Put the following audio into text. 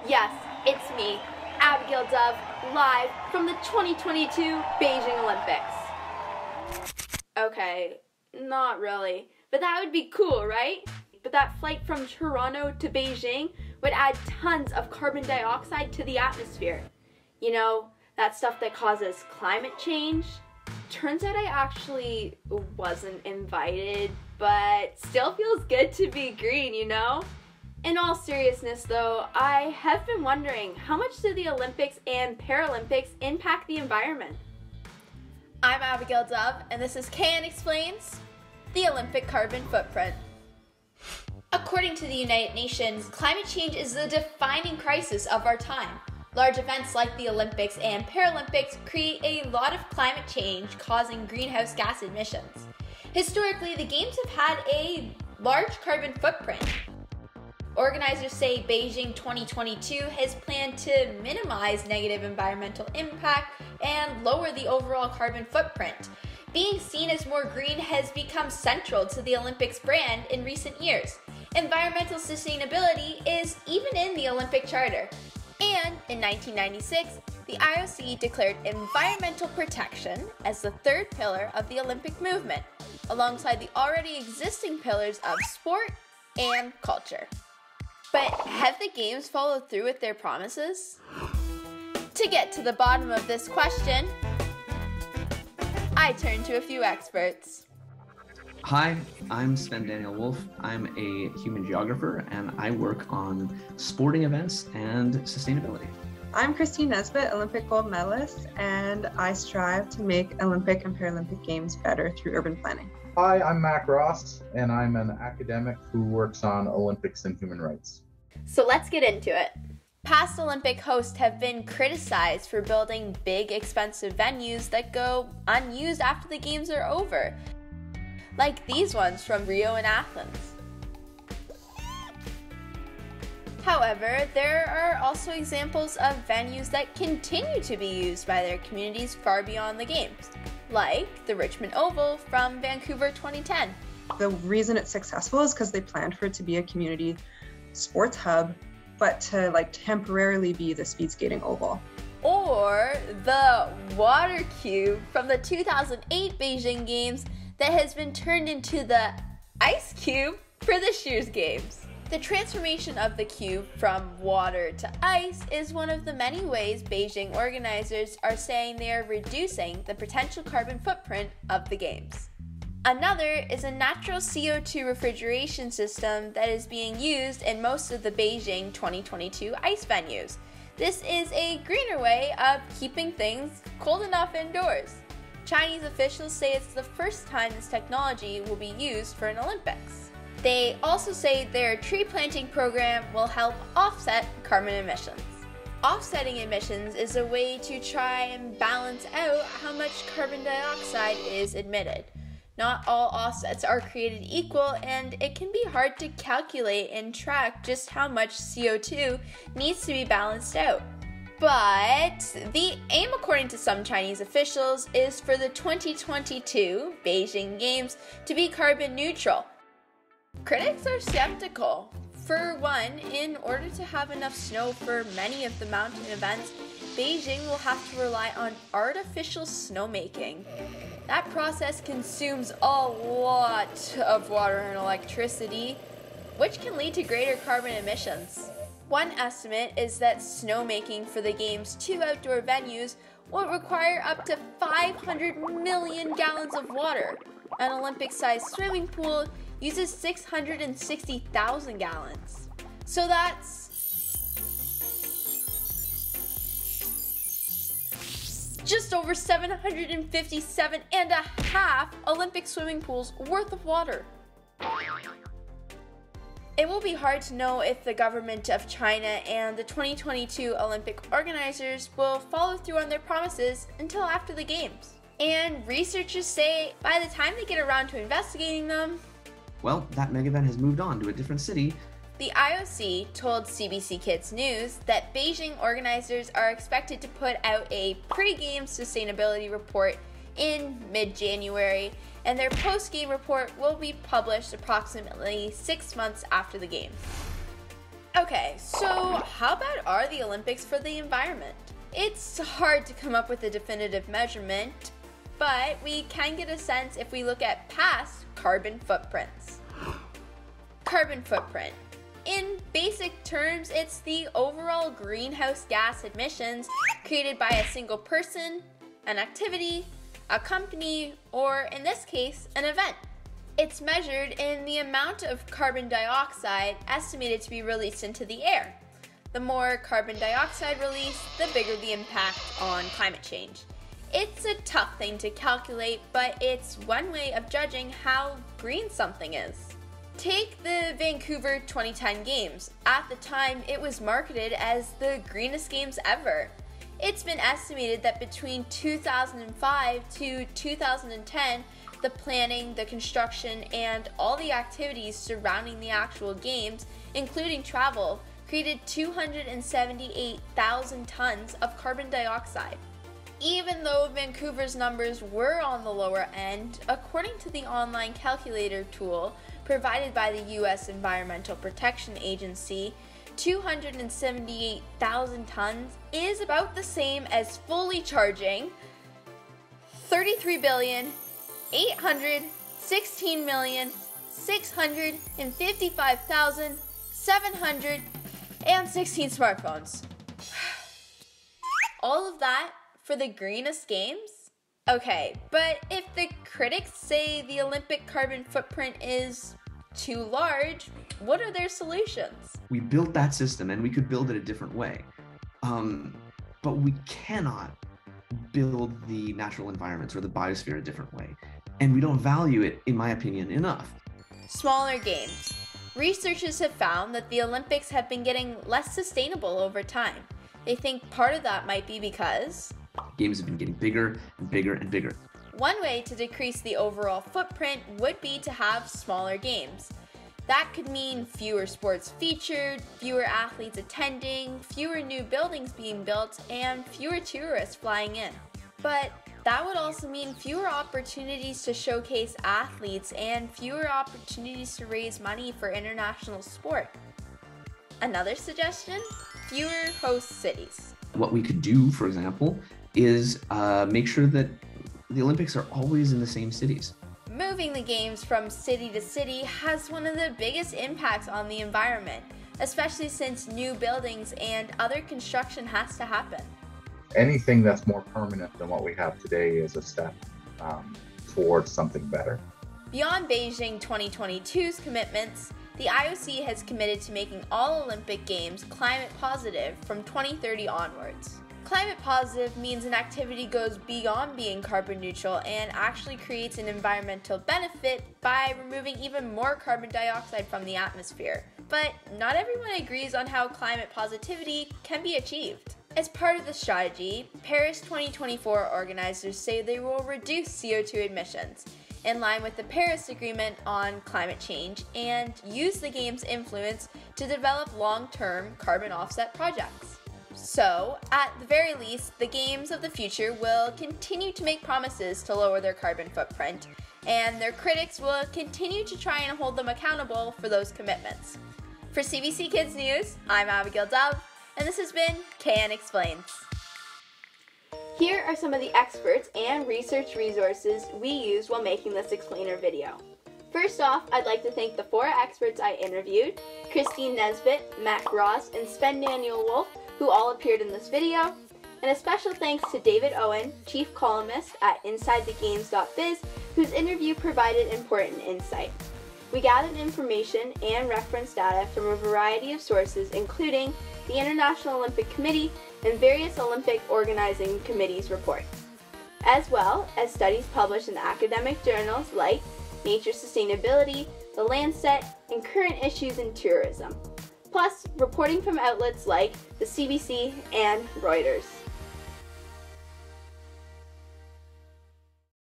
Yes, it's me, Abigail Dove, live from the 2022 Beijing Olympics. Okay, not really, but that would be cool, right? But that flight from Toronto to Beijing would add tons of carbon dioxide to the atmosphere. You know, that stuff that causes climate change. Turns out I actually wasn't invited, but still feels good to be green, you know? In all seriousness though, I have been wondering, how much do the Olympics and Paralympics impact the environment? I'm Abigail Dove, and this is KN Explains, the Olympic carbon footprint. According to the United Nations, climate change is the defining crisis of our time. Large events like the Olympics and Paralympics create a lot of climate change, causing greenhouse gas emissions. Historically, the Games have had a large carbon footprint. Organizers say Beijing 2022 has planned to minimize negative environmental impact and lower the overall carbon footprint. Being seen as more green has become central to the Olympics brand in recent years. Environmental sustainability is even in the Olympic Charter. And in 1996, the IOC declared environmental protection as the third pillar of the Olympic movement, alongside the already existing pillars of sport and culture. But have the Games followed through with their promises? To get to the bottom of this question, I turn to a few experts. Hi, I'm Sven Daniel Wolfe. I'm a human geographer and I work on sporting events and sustainability. I'm Christine Nesbitt, Olympic gold medalist, and I strive to make Olympic and Paralympic Games better through urban planning. Hi, I'm Mac Ross, and I'm an academic who works on Olympics and human rights. So let's get into it. Past Olympic hosts have been criticized for building big, expensive venues that go unused after the Games are over, like these ones from Rio and Athens. However, there are also examples of venues that continue to be used by their communities far beyond the Games, like the Richmond Oval from Vancouver 2010. The reason it's successful is because they planned for it to be a community sports hub, but to temporarily be the speed skating oval. Or the water cube from the 2008 Beijing Games that has been turned into the ice cube for this year's Games. The transformation of the cube from water to ice is one of the many ways Beijing organizers are saying they are reducing the potential carbon footprint of the Games. Another is a natural CO2 refrigeration system that is being used in most of the Beijing 2022 ice venues. This is a greener way of keeping things cold enough indoors. Chinese officials say it's the first time this technology will be used for an Olympics. They also say their tree planting program will help offset carbon emissions. Offsetting emissions is a way to try and balance out how much carbon dioxide is emitted. Not all offsets are created equal, and it can be hard to calculate and track just how much CO2 needs to be balanced out. But the aim, according to some Chinese officials, is for the 2022 Beijing Games to be carbon neutral. Critics are skeptical. For one, in order to have enough snow for many of the mountain events, Beijing will have to rely on artificial snowmaking. That process consumes a lot of water and electricity, which can lead to greater carbon emissions. One estimate is that snowmaking for the Games' 2 outdoor venues will require up to 500 million gallons of water. An Olympic-sized swimming pool uses 660,000 gallons. So that's just over 757.5 Olympic swimming pools worth of water. It will be hard to know if the government of China and the 2022 Olympic organizers will follow through on their promises until after the Games. And researchers say by the time they get around to investigating them, Well, that mega event has moved on to a different city. The IOC told CBC Kids News that Beijing organizers are expected to put out a pre-game sustainability report in mid-January, and their post-game report will be published approximately 6 months after the Games. Okay, so how bad are the Olympics for the environment? It's hard to come up with a definitive measurement, but we can get a sense if we look at past carbon footprints. Carbon footprint. In basic terms, it's the overall greenhouse gas emissions created by a single person, an activity, a company, or in this case, an event. It's measured in the amount of carbon dioxide estimated to be released into the air. The more carbon dioxide released, the bigger the impact on climate change. It's a tough thing to calculate, but it's one way of judging how green something is. Take the Vancouver 2010 Games. At the time, it was marketed as the greenest games ever. It's been estimated that between 2005 to 2010, the planning, the construction, and all the activities surrounding the actual games, including travel, created 278,000 tons of carbon dioxide. Even though Vancouver's numbers were on the lower end, according to the online calculator tool provided by the U.S. Environmental Protection Agency, 278,000 tons is about the same as fully charging 33,816,655,716 smartphones. All of that for the greenest games? Okay, but if the critics say the Olympic carbon footprint is too large, what are their solutions? We built that system and we could build it a different way. But we cannot build the natural environments or the biosphere a different way. And we don't value it, in my opinion, enough. Smaller games. Researchers have found that the Olympics have been getting less sustainable over time. They think part of that might be because games have been getting bigger and bigger and bigger. One way to decrease the overall footprint would be to have smaller games. That could mean fewer sports featured, fewer athletes attending, fewer new buildings being built, and fewer tourists flying in. But that would also mean fewer opportunities to showcase athletes and fewer opportunities to raise money for international sport. Another suggestion? Fewer host cities. What we could do, for example, is make sure that the Olympics are always in the same cities. Moving the games from city to city has one of the biggest impacts on the environment, especially since new buildings and other construction has to happen. Anything that's more permanent than what we have today is a step towards something better. Beyond Beijing 2022's commitments, the IOC has committed to making all Olympic Games climate positive from 2030 onwards. Climate positive means an activity goes beyond being carbon neutral and actually creates an environmental benefit by removing even more carbon dioxide from the atmosphere. But not everyone agrees on how climate positivity can be achieved. As part of the strategy, Paris 2024 organizers say they will reduce CO2 emissions in line with the Paris Agreement on climate change and use the Games' influence to develop long-term carbon offset projects. So, at the very least, the Games of the future will continue to make promises to lower their carbon footprint, and their critics will continue to try and hold them accountable for those commitments. For CBC Kids News, I'm Abigail Dove, and this has been KN Explains. Here are some of the experts and research resources we used while making this explainer video. First off, I'd like to thank the 4 experts I interviewed, Christine Nesbitt, Mac Ross, and Sven Daniel Wolfe, who all appeared in this video, and a special thanks to David Owen, chief columnist at InsideTheGames.biz, whose interview provided important insight. We gathered information and reference data from a variety of sources, including the International Olympic Committee and various Olympic organizing committees' reports, as well as studies published in academic journals like Nature Sustainability, The Lancet, and Current Issues in Tourism, plus reporting from outlets like the CBC and Reuters.